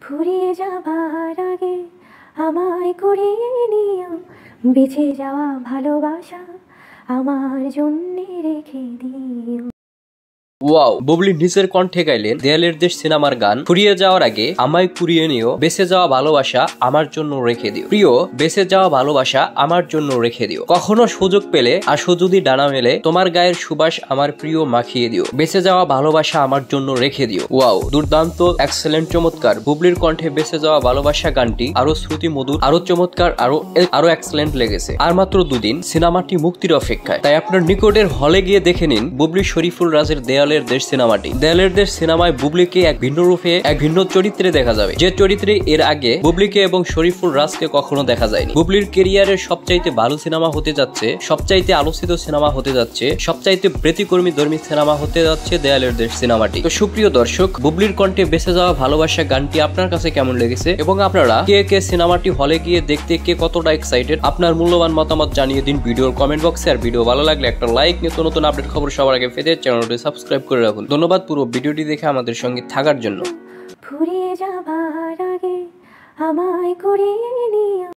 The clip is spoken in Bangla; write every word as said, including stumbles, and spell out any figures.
ফুরিয়ে যাবার আগে আমায় কুড়িয়ে নিও, বেঁচে যাওয়া ভালোবাসা আমার জন্যে রেখে দিও। ওয়াও, বুবলি নিজের কণ্ঠে গাইলেন দেয়ালের দেশ সিনেমার গান ফুরিয়ে যাওয়ার আগে আমায় কুড়িয়ে নিও, বেঁচে যাওয়া ভালোবাসা আমার জন্য রেখে দিও। প্রিয়, বেঁচে যাওয়া ভালোবাসা আমার জন্য রেখে দিও। কখনো সুযোগ পেলে আসো যদি ডানা মেলে, তোমার গায়ের সুবাস আমার প্রিয় মাখিয়ে দিও, বেঁচে যাওয়া ভালোবাসা আমার জন্য রেখে দিও। ওয়াও, দুর্দান্ত, এক্সেলেন্ট, চমৎকার। বুবলির কণ্ঠে বেঁচে যাওয়া ভালোবাসা গানটি আরো শ্রুতি মধুর, আরো চমৎকার, আরো আরো এক্সেলেন্ট লেগেছে। আর মাত্র দুদিন সিনেমাটি মুক্তির অপেক্ষায়, তাই আপনার নিকটের হলে গিয়ে দেখে নিন বুবলি শরীফুল রাজের দেয়াল দেয়ালের দেশ সিনেমাটি। দেয়ালের দেশ সিনেমায় বুবলিকে এক ভিন্ন রূপে, এক ভিন্ন চরিত্রে দেখা যাবে, যে চরিত্রে এর আগে বুবলিকে এবং শরীফুল রাজকে কখনো দেখা যায়নি। বুবলির ক্যারিয়ারের সবচাইতে ভালো সিনেমা হতে যাচ্ছে, সবচাইতে আলোচিত সিনেমা হতে যাচ্ছে, সবচাইতে ব্যতিক্রমী ধর্মী সিনেমা হতে যাচ্ছে দেয়ালের দেশ সিনেমাটি। তো সুপ্রিয় দর্শক, বুবলির কণ্ঠে বেঁচে যাওয়া ভালোবাসা গানটি আপনার কাছে কেমন লেগেছে এবং আপনারা কে কে সিনেমাটি হলে গিয়ে দেখতে কে কতটা এক্সাইটেড, আপনার মূল্যবান মতামত জানিয়ে দিন ভিডিওর কমেন্ট বক্সে। আর ভিডিও ভালো লাগলে একটা লাইক, নিত্য নতুন আপডেট খবর সবার আগে পেতে চ্যানেলটি সাবস্ক্রাইব করে রাখুন। ধন্যবাদ পুরো ভিডিওটি দেখে আমাদের সঙ্গে থাকার জন্য। ফুরিয়ে যাবার আগে আমায় কুড়িয়ে নিও।